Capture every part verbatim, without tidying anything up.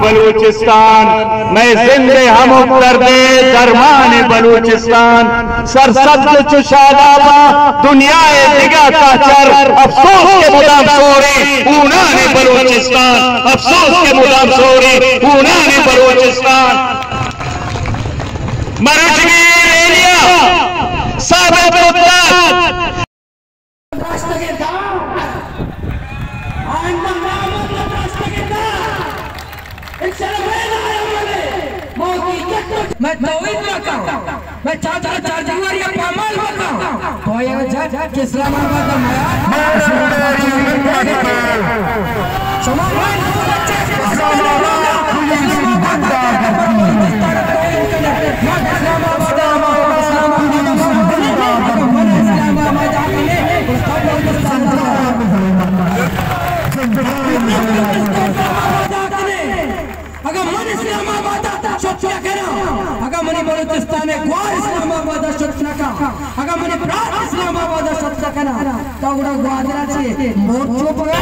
बलूचिस्तान मैं जिंदे हम दर्दे दरमान बलूचिस्तान सरसब्ज चुशादाबा दुनिया दिगा काचर अफसोस के मुदाम सोरे ऊना ने बलूचिस्तान अफसोस के मुदाम सोरे ऊना ने बलूचिस्तान मरजगीर एरिया साबित मैं तौहीद रखा हूं, मैं चाचा चाचा वारिया पामाल रखा हूं तो ये जज के इस्लामाबाद में समाज अगर मन इस्लामाबाद क्या करा अगर मनी बलूचिस्तान ग्वार इस्लामाबाद शख्सना का अगर मनी प्रांत इस्लामाबाद शख्सना करा तो उड़ा ग्वादरा से मोर्चो पड़ा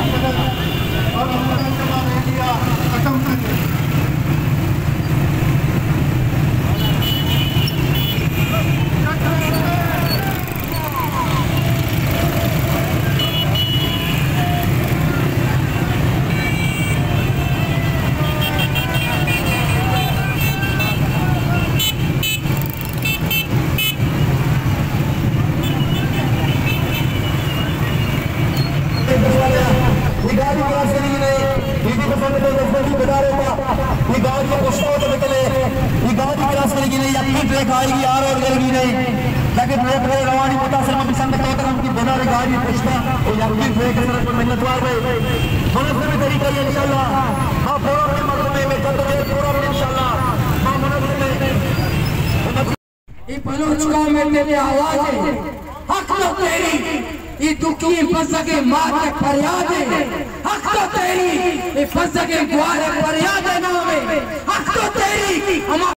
आएगी यार और जल्दी नहीं लेकिन ट्रैक में रवानी मुतासिर में पसंद करता हूं कि बिना गाड़ी पुष्पा और यात्री ट्रैक के सड़क पर मेहनतवार में दोनों से भी तरीका है इंशाल्लाह हां पूरा अपने मकसद में जब तक पूरा अपने इंशाल्लाह हां मनोबल में ये बलूच कौम में तेरी आवाज है हक तो तेरी ये दुखी फसके मार के फरियाद है हक तो तेरी ये फसके ग्वार फरियाद है नाम है हक तो तेरी